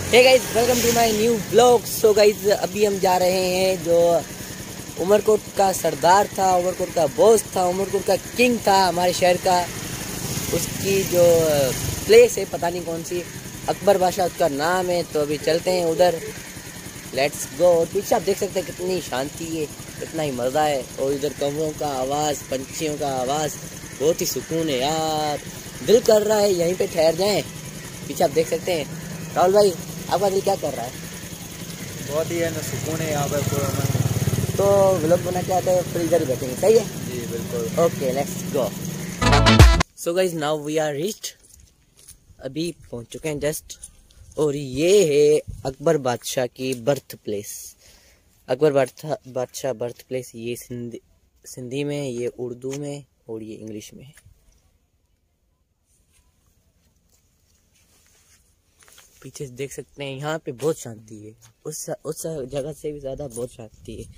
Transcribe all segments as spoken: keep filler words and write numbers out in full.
Hey guys, welcome to my new blog. So guys, अभी हम जा रहे हैं जो उमरकोट का सरदार था, उमरकोट का बॉस था, उमरकोट का किंग था हमारे शहर का, उसकी जो प्लेस है पता नहीं कौन सी, अकबर बादशाह उसका नाम है। तो अभी चलते हैं उधर, लेट्स गो। पीछे आप देख सकते हैं कितनी शांति है, कितना ही मज़ा है। और इधर कौवों का आवाज़, पंछियों का आवाज़, बहुत ही सुकून है यार। दिल कर रहा है यहीं पे ठहर जाएं। पीछे आप देख सकते हैं। राहुल भाई, आपका दिल क्या कर रहा है? बहुत ही है ना, सुकून है यहाँ पर पूरा मन। तो व्लॉग बना के आते हैं, फिर इधर ही बैठेंगे, सही है? जी बिल्कुल। Okay, let's go. So guys, now we are reached, अभी पहुंच चुके हैं जस्ट। और ये है अकबर बादशाह की बर्थ प्लेस। अकबर बादशाह बर्थ प्लेस, ये सिंधी सिंधी में, ये उर्दू में और ये इंग्लिश में है। पीछे देख सकते हैं, यहाँ पे बहुत शांति है। उस उस जगह से भी ज़्यादा बहुत शांति है।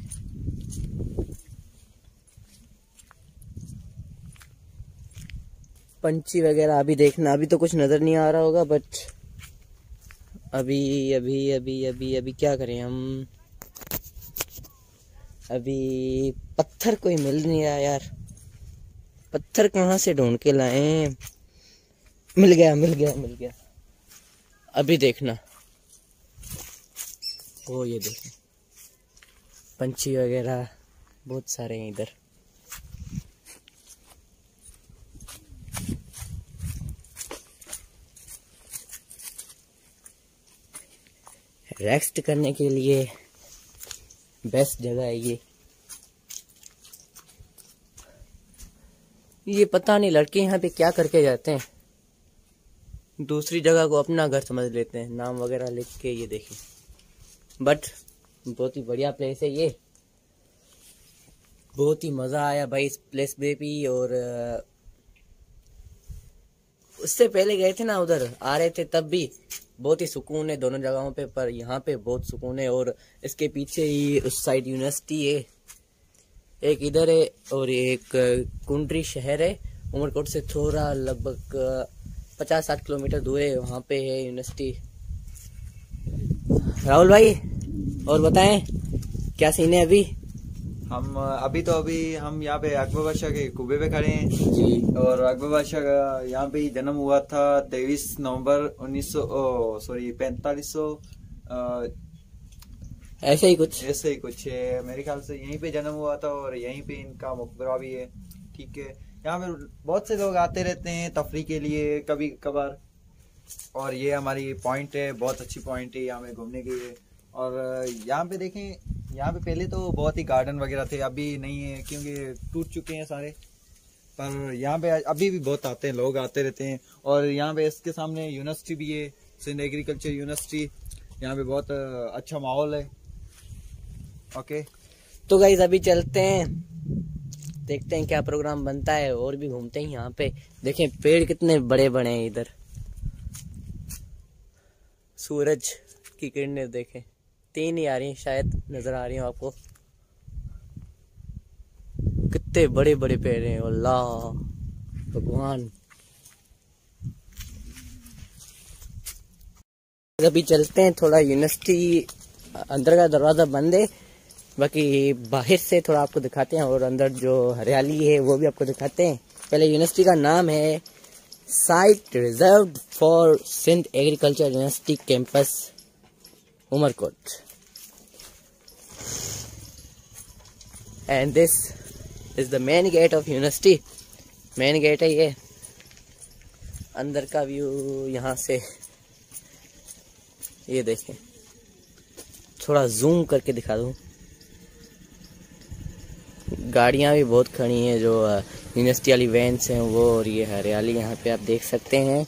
पंछी वगैरह अभी देखना, अभी तो कुछ नज़र नहीं आ रहा होगा, बट अभी अभी अभी अभी अभी क्या करें हम। अभी पत्थर कोई मिल नहीं रहा यार, पत्थर कहाँ से ढूंढ के लाएं। मिल गया मिल गया मिल गया। अभी देखना, वो ये देखना, पंछी वगैरह बहुत सारे हैं इधर। रेस्ट करने के लिए बेस्ट जगह है ये। ये पता नहीं लड़के यहाँ पे क्या करके जाते हैं, दूसरी जगह को अपना घर समझ लेते हैं, नाम वगैरह लिख के। ये देखिए, बट बहुत ही बढ़िया प्लेस है ये, बहुत ही मज़ा आया भाई इस प्लेस में भी। और उससे पहले गए थे ना, उधर आ रहे थे तब भी बहुत ही सुकून है दोनों जगहों पे, पर यहाँ पे बहुत सुकून है। और इसके पीछे ही उस साइड यूनिवर्सिटी है, एक इधर है, और एक कुंड्री शहर है उमरकोट से थोड़ा लगभग पचास साठ किलोमीटर दूर है, वहाँ पे है यूनिवर्सिटी। राहुल भाई, और बताएं क्या सीन है अभी? हम अभी तो अभी हम यहाँ पे अकबर बादशाह के कुबे पे खड़े हैं जी। और अकबर बादशाह का यहाँ पे ही जन्म हुआ था तेईस नवंबर उन्नीस सौ सॉरी पैंतालीस सौ ऐसे ही कुछ ऐसे ही कुछ है मेरे ख्याल से। यहीं पे जन्म हुआ था और यहीं पे इनका मकबरा भी है। ठीक है, यहाँ पे बहुत से लोग आते रहते हैं तफरी के लिए कभी कभार। और ये हमारी पॉइंट है, बहुत अच्छी पॉइंट है यहाँ पे घूमने के लिए। और यहाँ पे देखें, यहाँ पे पहले तो बहुत ही गार्डन वगैरह थे, अभी नहीं है क्योंकि टूट चुके हैं सारे। पर यहाँ पे अभी भी बहुत आते हैं, लोग आते रहते हैं। और यहाँ पे इसके सामने यूनिवर्सिटी भी है, सिंध एग्रीकल्चर यूनिवर्सिटी। यहाँ पे बहुत अच्छा माहौल है। ओके, तो गाइस अभी चलते हैं, देखते हैं क्या प्रोग्राम बनता है, और भी घूमते हैं यहाँ पे। देखें पेड़ कितने बड़े बड़े हैं इधर, सूरज की किरणें देखें, तीन ही आ रही हैं, शायद नजर आ रही हो आपको। कितने बड़े बड़े पेड़ हैं, अल्लाह भगवान। अभी चलते हैं थोड़ा, यूनिवर्सिटी अंदर का दरवाजा बंद है, बाकी बाहर से थोड़ा आपको दिखाते हैं, और अंदर जो हरियाली है वो भी आपको दिखाते हैं। पहले यूनिवर्सिटी का नाम है site reserved for Sindh agriculture university campus Umerkot, and this is the main gate of university. Main gate है ये, अंदर का व्यू यहाँ से ये देखें, थोड़ा जूम करके दिखा दूँ। गाड़ियाँ भी बहुत खड़ी हैं, जो यूनिवर्सिटी वाली वैन्स हैं वो, और ये हरियाली यहाँ पे आप देख सकते हैं।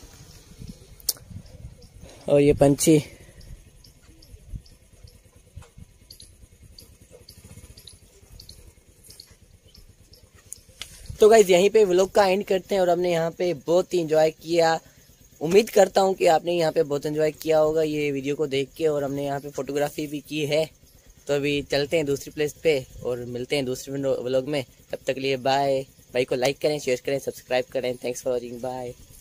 और ये पंछी, तो गाइस यहीं पे व्लॉग का एंड करते हैं। और हमने यहाँ पे बहुत ही एंजॉय किया, उम्मीद करता हूँ कि आपने यहाँ पे बहुत एंजॉय किया होगा ये वीडियो को देख के। और हमने यहाँ पे फोटोग्राफी भी की है। तो अभी चलते हैं दूसरी प्लेस पे और मिलते हैं दूसरे व्लॉग में। तब तक लिए बाय। भाई को लाइक करें, शेयर करें, सब्सक्राइब करें। Thanks for watching, bye.